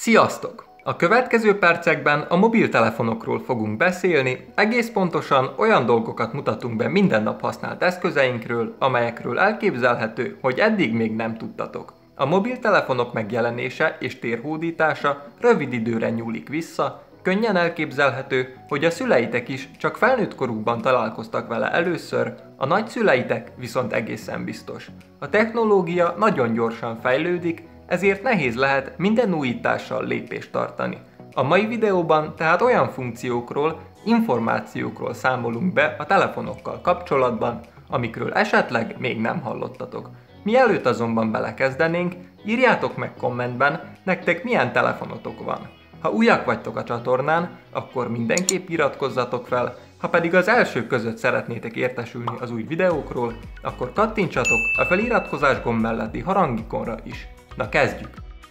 Sziasztok! A következő percekben a mobiltelefonokról fogunk beszélni, egész pontosan olyan dolgokat mutatunk be minden nap használt eszközeinkről, amelyekről elképzelhető, hogy eddig még nem tudtatok. A mobiltelefonok megjelenése és térhódítása rövid időre nyúlik vissza, könnyen elképzelhető, hogy a szüleitek is csak felnőtt korukban találkoztak vele először, a nagyszüleitek viszont egészen biztos. A technológia nagyon gyorsan fejlődik, ezért nehéz lehet minden újítással lépést tartani. A mai videóban tehát olyan funkciókról, információkról számolunk be a telefonokkal kapcsolatban, amikről esetleg még nem hallottatok. Mielőtt azonban belekezdenénk, írjátok meg kommentben, nektek milyen telefonotok van. Ha újak vagytok a csatornán, akkor mindenképp iratkozzatok fel, ha pedig az elsők között szeretnétek értesülni az új videókról, akkor kattintsatok a feliratkozás gomb melletti harangikonra is. Na kezdjük!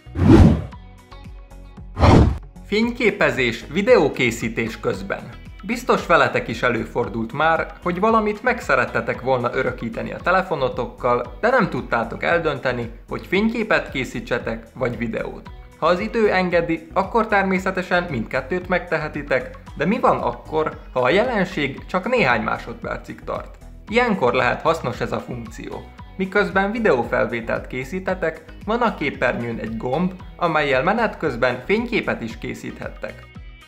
Fényképezés, videókészítés közben. Biztos veletek is előfordult már, hogy valamit meg szerettetek volna örökíteni a telefonotokkal, de nem tudtátok eldönteni, hogy fényképet készítsetek vagy videót. Ha az idő engedi, akkor természetesen mindkettőt megtehetitek, de mi van akkor, ha a jelenség csak néhány másodpercig tart? Ilyenkor lehet hasznos ez a funkció. Miközben videófelvételt készítetek, van a képernyőn egy gomb, amellyel menet közben fényképet is készíthettek.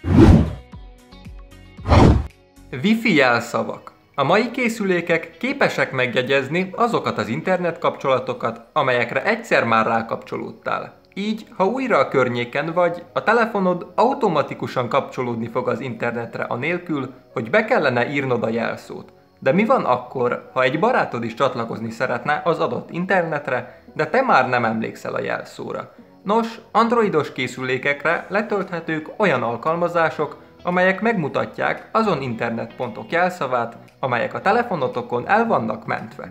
Wi-Fi jelszavak. A mai készülékek képesek megjegyezni azokat az internet kapcsolatokat, amelyekre egyszer már rákapcsolódtál. Így, ha újra a környéken vagy, a telefonod automatikusan kapcsolódni fog az internetre anélkül, hogy be kellene írnod a jelszót. De mi van akkor, ha egy barátod is csatlakozni szeretne az adott internetre, de te már nem emlékszel a jelszóra? Nos, androidos készülékekre letölthetők olyan alkalmazások, amelyek megmutatják azon internetpontok jelszavát, amelyek a telefonotokon el vannak mentve.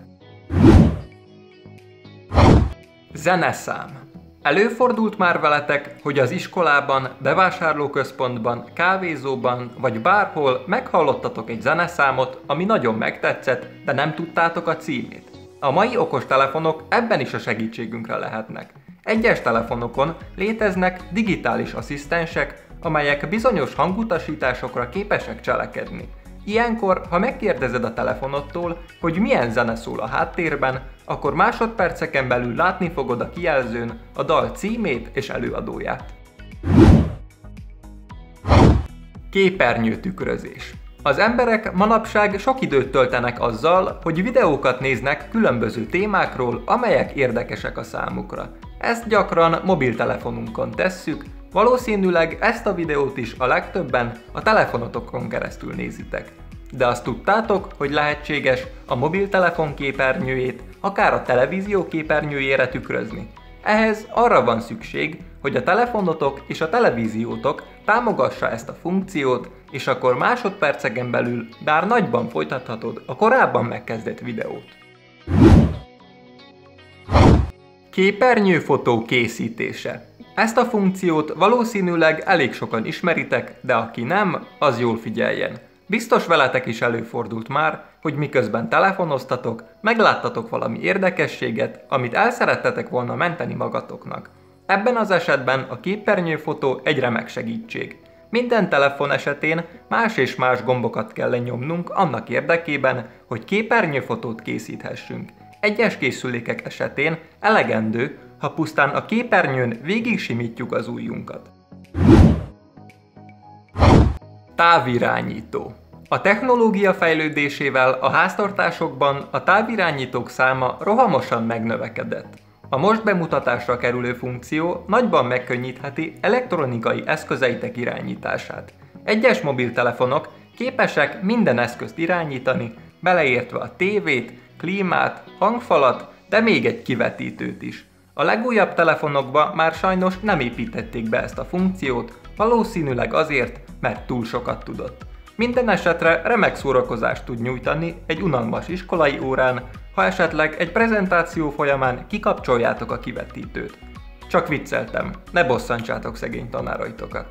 Zeneszám. Előfordult már veletek, hogy az iskolában, bevásárlóközpontban, kávézóban vagy bárhol meghallottatok egy zeneszámot, ami nagyon megtetszett, de nem tudtátok a címét. A mai okostelefonok ebben is a segítségünkre lehetnek. Egyes telefonokon léteznek digitális asszisztensek, amelyek bizonyos hangutasításokra képesek cselekedni. Ilyenkor, ha megkérdezed a telefonodtól, hogy milyen zene szól a háttérben, akkor másodperceken belül látni fogod a kijelzőn a dal címét és előadóját. Képernyőtükrözés. Az emberek manapság sok időt töltenek azzal, hogy videókat néznek különböző témákról, amelyek érdekesek a számukra. Ezt gyakran mobiltelefonunkon tesszük, valószínűleg ezt a videót is a legtöbben a telefonotokon keresztül nézitek. De azt tudtátok, hogy lehetséges a mobiltelefon képernyőjét akár a televízió képernyőjére tükrözni? Ehhez arra van szükség, hogy a telefonotok és a televíziótok támogassa ezt a funkciót, és akkor másodperceken belül bár nagyban folytathatod a korábban megkezdett videót. Képernyőfotó készítése. Ezt a funkciót valószínűleg elég sokan ismeritek, de aki nem, az jól figyeljen. Biztos veletek is előfordult már, hogy miközben telefonoztatok, megláttatok valami érdekességet, amit el szerettetek volna menteni magatoknak. Ebben az esetben a képernyőfotó egy remek segítség. Minden telefon esetén más és más gombokat kell lenyomnunk annak érdekében, hogy képernyőfotót készíthessünk. Egyes készülékek esetén elegendő, ha pusztán a képernyőn végig simítjuk az ujjunkat. Távirányító. A technológia fejlődésével a háztartásokban a távirányítók száma rohamosan megnövekedett. A most bemutatásra kerülő funkció nagyban megkönnyítheti elektronikai eszközeitek irányítását. Egyes mobiltelefonok képesek minden eszközt irányítani, beleértve a tévét, klímát, hangfalat, de még egy kivetítőt is. A legújabb telefonokba már sajnos nem építették be ezt a funkciót, valószínűleg azért, mert túl sokat tudott. Minden esetre remek szórakozást tud nyújtani egy unalmas iskolai órán, ha esetleg egy prezentáció folyamán kikapcsoljátok a kivetítőt. Csak vicceltem, ne bosszantsátok szegény tanáraitokat.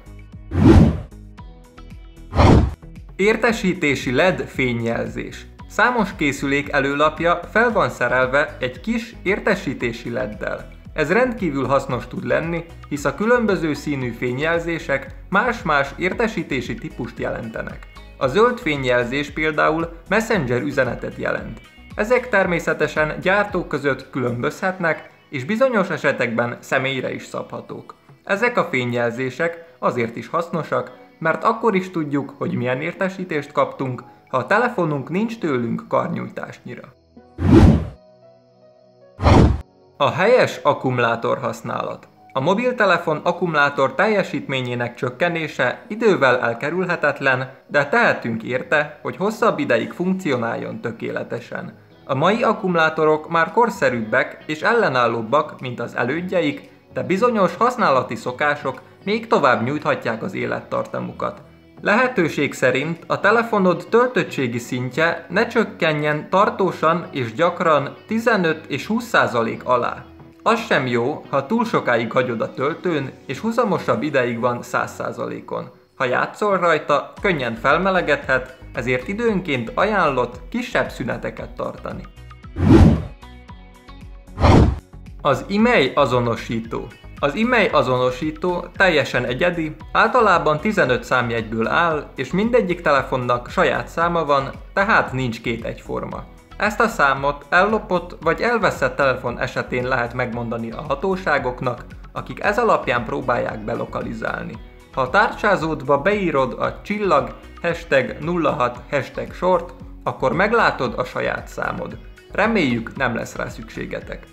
Értesítési LED fényjelzés. Számos készülék előlapja fel van szerelve egy kis értesítési LED-del. Ez rendkívül hasznos tud lenni, hisz a különböző színű fényjelzések más-más értesítési típust jelentenek. A zöld fényjelzés például messenger üzenetet jelent. Ezek természetesen gyártók között különbözhetnek, és bizonyos esetekben személyre is szabhatók. Ezek a fényjelzések azért is hasznosak, mert akkor is tudjuk, hogy milyen értesítést kaptunk, ha a telefonunk nincs tőlünk karnyújtásnyira. A helyes akkumulátor használat. A mobiltelefon akkumulátor teljesítményének csökkenése idővel elkerülhetetlen, de tehetünk érte, hogy hosszabb ideig funkcionáljon tökéletesen. A mai akkumulátorok már korszerűbbek és ellenállóbbak, mint az elődjeik, de bizonyos használati szokások még tovább nyújthatják az élettartamukat. Lehetőség szerint a telefonod töltöttségi szintje ne csökkenjen tartósan és gyakran 15 és 20% alá. Az sem jó, ha túl sokáig hagyod a töltőn, és huzamosabb ideig van 100%-on. Ha játszol rajta, könnyen felmelegedhet, ezért időnként ajánlott kisebb szüneteket tartani. Az e-mail azonosító. Az e-mail azonosító teljesen egyedi, általában 15 számjegyből áll, és mindegyik telefonnak saját száma van, tehát nincs két egyforma. Ezt a számot ellopott vagy elveszett telefon esetén lehet megmondani a hatóságoknak, akik ez alapján próbálják belokalizálni. Ha a tárcsázódba beírod a csillag, #06, #sort, akkor meglátod a saját számod. Reméljük, nem lesz rá szükségetek.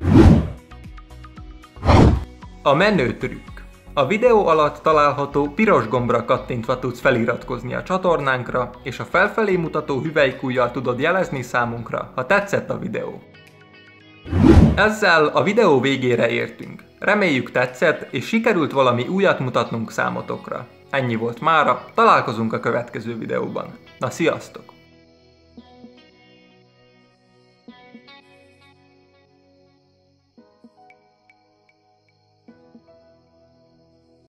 A menő trükk. A videó alatt található piros gombra kattintva tudsz feliratkozni a csatornánkra, és a felfelé mutató hüvelykujjal tudod jelezni számunkra, ha tetszett a videó. Ezzel a videó végére értünk. Reméljük tetszett, és sikerült valami újat mutatnunk számotokra. Ennyi volt mára, találkozunk a következő videóban. Na, sziasztok!